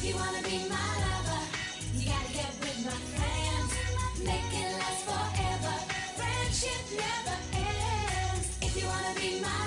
you wanna be my lover, you gotta get with my friends. Make it last forever. Friendship never ends. If you wanna be my